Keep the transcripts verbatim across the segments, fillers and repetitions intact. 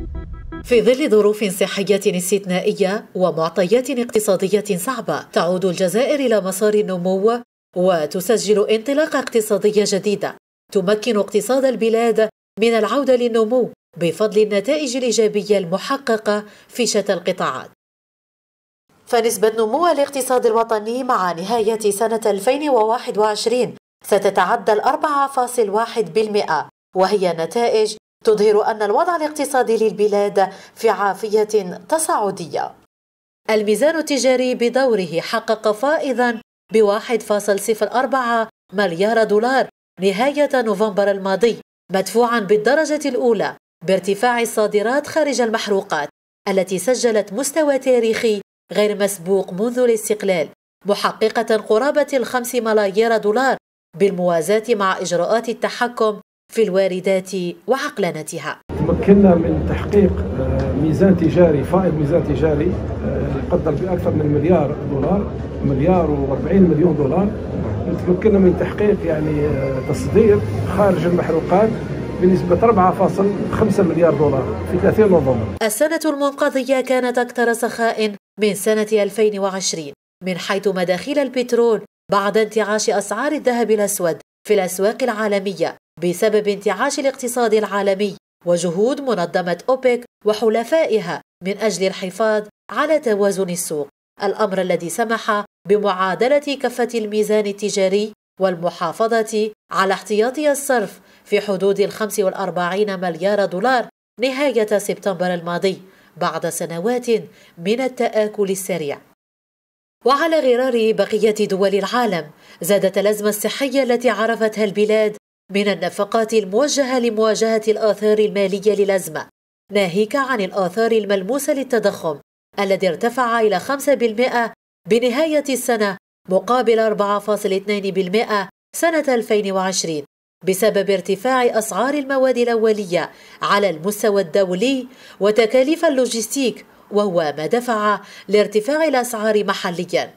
في ظل ظروف صحية استثنائية ومعطيات اقتصادية صعبة، تعود الجزائر إلى مسار النمو وتسجل انطلاقة اقتصادية جديدة تمكن اقتصاد البلاد من العودة للنمو بفضل النتائج الإيجابية المحققة في شتى القطاعات. فنسبة نمو الاقتصاد الوطني مع نهاية سنة ألفين وواحد وعشرين ستتعدى الأربعة فاصل واحد بالمئة، وهي نتائج تظهر أن الوضع الاقتصادي للبلاد في عافية تصاعدية. الميزان التجاري بدوره حقق فائضاً بواحد فاصل صفر أربعة مليار دولار نهاية نوفمبر الماضي، مدفوعاً بالدرجة الأولى بارتفاع الصادرات خارج المحروقات التي سجلت مستوى تاريخي غير مسبوق منذ الاستقلال، محققة قرابة الخمس ملايير دولار بالموازاة مع إجراءات التحكم في الواردات وعقلنتها. تمكنا من تحقيق ميزان تجاري فائض ميزان تجاري يقدر بأكثر من مليار دولار، مليار وأربعين مليون دولار. تمكنا من تحقيق يعني تصدير خارج المحروقات بنسبة أربعة فاصل خمسة مليار دولار في ثلاثين نوفمبر. السنة المنقضية كانت أكثر سخاء من سنة ألفين وعشرين من حيث مداخيل البترول بعد انتعاش أسعار الذهب الأسود في الأسواق العالمية بسبب انتعاش الاقتصاد العالمي وجهود منظمة أوبك وحلفائها من أجل الحفاظ على توازن السوق، الأمر الذي سمح بمعادلة كفة الميزان التجاري والمحافظة على احتياطي الصرف في حدود الخمسة والأربعين مليار دولار نهاية سبتمبر الماضي بعد سنوات من التآكل السريع. وعلى غرار بقية دول العالم، زادت الأزمة الصحية التي عرفتها البلاد من النفقات الموجهة لمواجهة الآثار المالية للأزمة، ناهيك عن الآثار الملموسة للتضخم الذي ارتفع إلى خمسة بالمئة بنهاية السنة مقابل أربعة فاصل اثنين بالمئة سنة ألفين وعشرين بسبب ارتفاع أسعار المواد الأولية على المستوى الدولي وتكاليف اللوجستيك، وهو ما دفع لارتفاع الأسعار محلياً.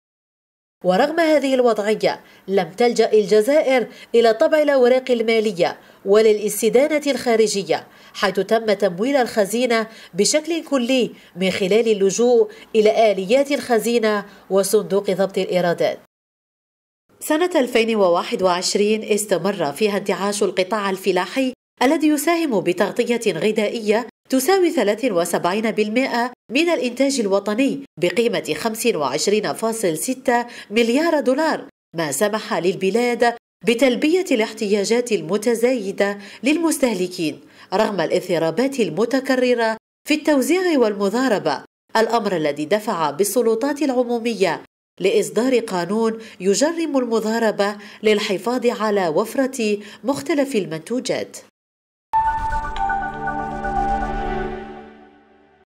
ورغم هذه الوضعية لم تلجأ الجزائر إلى طبع الأوراق المالية ولا الاستدانة الخارجية، حيث تم تمويل الخزينة بشكل كلي من خلال اللجوء إلى آليات الخزينة وصندوق ضبط الإيرادات. سنة ألفين وواحد وعشرين استمر فيها انتعاش القطاع الفلاحي الذي يساهم بتغطية غذائية تساوي ثلاثة وسبعين بالمئة من الإنتاج الوطني بقيمة خمسة وعشرين فاصل ستة مليار دولار، ما سمح للبلاد بتلبية الاحتياجات المتزايدة للمستهلكين رغم الاضطرابات المتكررة في التوزيع والمضاربة، الأمر الذي دفع بالسلطات العمومية لإصدار قانون يجرم المضاربة للحفاظ على وفرة مختلف المنتوجات.